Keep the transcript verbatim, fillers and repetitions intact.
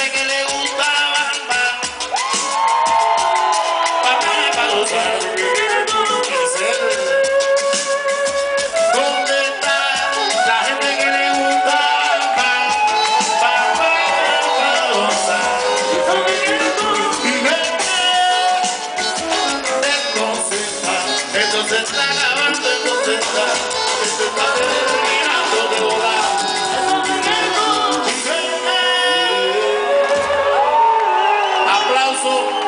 gente que le gusta bamba, bamba para gozar. ¿Dónde está la gente que le gusta bamba, bamba para gozar? Esto se está acabando, esto se está, esto está terminando de volar. Aplauso.